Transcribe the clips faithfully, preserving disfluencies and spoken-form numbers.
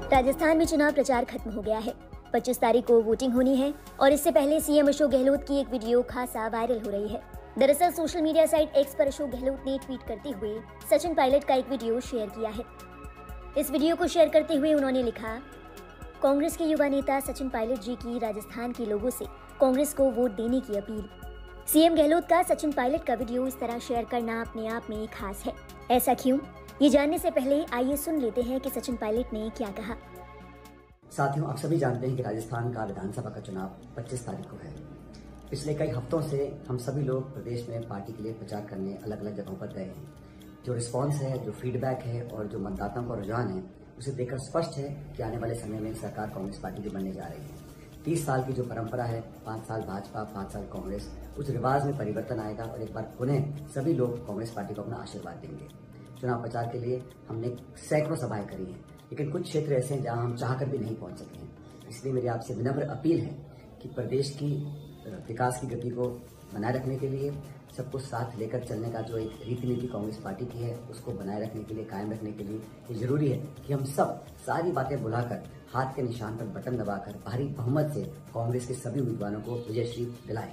राजस्थान में चुनाव प्रचार खत्म हो गया है। पच्चीस तारीख को वोटिंग होनी है और इससे पहले सीएम अशोक गहलोत की एक वीडियो खासा वायरल हो रही है। दरअसल सोशल मीडिया साइट एक्स पर अशोक गहलोत ने ट्वीट करते हुए सचिन पायलट का एक वीडियो शेयर किया है। इस वीडियो को शेयर करते हुए उन्होंने लिखा, कांग्रेस के युवा नेता सचिन पायलट जी की राजस्थान के लोगों से कांग्रेस को वोट देने की अपील। सीएम गहलोत का सचिन पायलट का वीडियो इस तरह शेयर करना अपने आप में खास है। ऐसा क्यों? ये जानने से पहले आइए सुन लेते हैं कि सचिन पायलट ने क्या कहा। साथियों, आप सभी जानते हैं कि राजस्थान का विधानसभा का चुनाव पच्चीस तारीख को है। पिछले कई हफ्तों से हम सभी लोग प्रदेश में पार्टी के लिए प्रचार करने अलग अलग जगहों पर गए हैं। जो रिस्पांस है, जो फीडबैक है और जो मतदाताओं का रुझान है, उसे देखकर स्पष्ट है कि आने वाले समय में सरकार कांग्रेस पार्टी की बनने जा रही है। तीस साल की जो परंपरा है, पांच साल भाजपा, पांच साल कांग्रेस, उस रिवाज में परिवर्तन आएगा और एक बार पुनः सभी लोग कांग्रेस पार्टी को अपना आशीर्वाद देंगे। चुनाव प्रचार के लिए हमने सैकड़ों सभाएं करी हैं, लेकिन कुछ क्षेत्र ऐसे हैं जहां हम चाहकर भी नहीं पहुंच सके हैं। इसलिए मेरी आपसे विनम्र अपील है कि प्रदेश की विकास की गति को बनाए रखने के लिए, सबको साथ लेकर चलने का जो एक रीति नीति कांग्रेस पार्टी की है, उसको बनाए रखने के लिए, कायम रखने के लिए ये जरूरी है कि हम सब सारी बातें भुलाकर हाथ के निशान पर बटन दबाकर भारी बहुमत से कांग्रेस के सभी उम्मीदवारों को विजयश्री दिलाएं।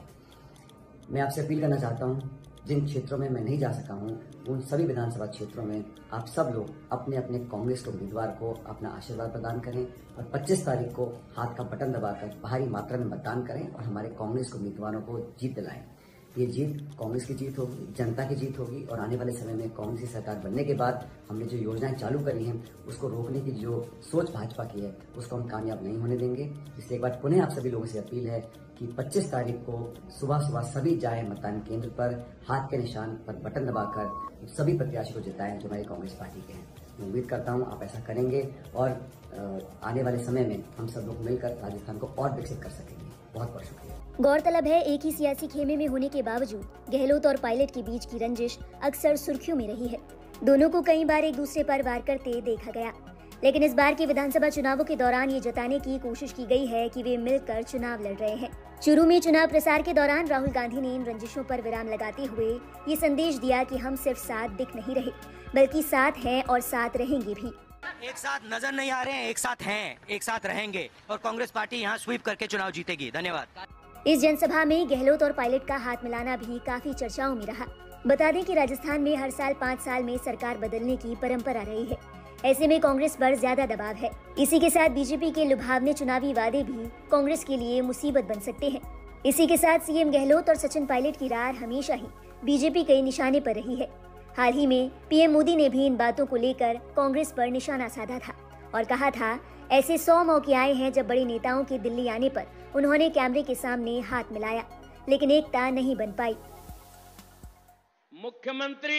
मैं आपसे अपील करना चाहता हूं, जिन क्षेत्रों में मैं नहीं जा सका हूं, उन सभी विधानसभा क्षेत्रों में आप सब लोग अपने अपने कांग्रेस के उम्मीदवार को अपना आशीर्वाद प्रदान करें और पच्चीस तारीख को हाथ का बटन दबाकर भारी मात्रा में मतदान करें और हमारे कांग्रेस के उम्मीदवारों को जीत दिलाएं। ये जीत कांग्रेस की जीत होगी, जनता की जीत होगी और आने वाले समय में कांग्रेस की सरकार बनने के बाद हमने जो योजनाएं चालू करी हैं, उसको रोकने की जो सोच भाजपा की है, उसको हम कामयाब नहीं होने देंगे। इसलिए एक बार पुनः आप सभी लोगों से अपील है कि पच्चीस तारीख को सुबह सुबह सभी जाए मतदान केंद्र पर, हाथ के निशान पर बटन दबाकर सभी प्रत्याशी को जिताएं जो हमारी कांग्रेस पार्टी के हैं। मैं उम्मीद करता हूं आप ऐसा करेंगे और आने वाले समय में हम सब लोग मिलकर राजस्थान को और विकसित कर सकेंगे। बहुत बहुत शुक्रिया। गौरतलब है, एक ही सियासी खेमे में होने के बावजूद गहलोत और पायलट के बीच की रंजिश अक्सर सुर्खियों में रही है। दोनों को कई बार एक दूसरे पर वार करते देखा गया, लेकिन इस बार के विधानसभा चुनावों के दौरान ये जताने की कोशिश की गई है कि वे मिलकर चुनाव लड़ रहे हैं। शुरू में चुनाव प्रसार के दौरान राहुल गांधी ने इन रंजिशों पर विराम लगाते हुए ये संदेश दिया कि हम सिर्फ साथ दिख नहीं रहे, बल्कि साथ हैं और साथ रहेंगे भी। एक साथ नजर नहीं आ रहे हैं, एक साथ हैं, एक साथ रहेंगे और कांग्रेस पार्टी यहाँ स्वीप करके चुनाव जीतेगी। धन्यवाद। इस जनसभा में गहलोत और पायलट का हाथ मिलाना भी काफी चर्चाओं में रहा। बता दें कि राजस्थान में हर साल पाँच साल में सरकार बदलने की परंपरा रही है। ऐसे में कांग्रेस पर ज्यादा दबाव है। इसी के साथ बीजेपी के लुभावने चुनावी वादे भी कांग्रेस के लिए मुसीबत बन सकते हैं। इसी के साथ सीएम गहलोत और सचिन पायलट की रार हमेशा ही बीजेपी के निशाने पर रही है। हाल ही में पीएम मोदी ने भी इन बातों को लेकर कांग्रेस पर निशाना साधा था और कहा था, ऐसे सौ मौके आए हैं जब बड़े नेताओं के दिल्ली आने पर उन्होंने कैमरे के सामने हाथ मिलाया, लेकिन एकता नहीं बन पाई। मुख्यमंत्री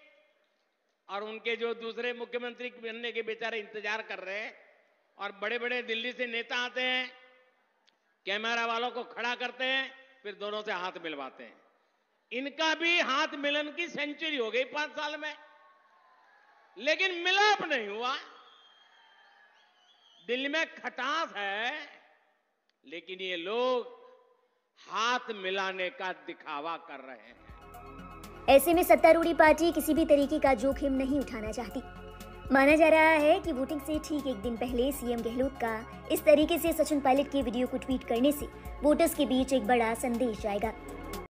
और उनके जो दूसरे मुख्यमंत्री बनने के बेचारे इंतजार कर रहे हैं और बड़े बड़े दिल्ली से नेता आते हैं, कैमरा वालों को खड़ा करते हैं, फिर दोनों से हाथ मिलवाते हैं। इनका भी हाथ मिलन की सेंचुरी हो गई पांच साल में, लेकिन मिलाप नहीं हुआ। दिल्ली में खटास है, लेकिन ये लोग हाथ मिलाने का दिखावा कर रहे हैं। ऐसे में सत्तारूढ़ी पार्टी किसी भी तरीके का जोखिम नहीं उठाना चाहती। माना जा रहा है कि वोटिंग से ठीक एक दिन पहले सीएम गहलोत का इस तरीके से सचिन पायलट के वीडियो को ट्वीट करने से वोटर्स के बीच एक बड़ा संदेश जाएगा।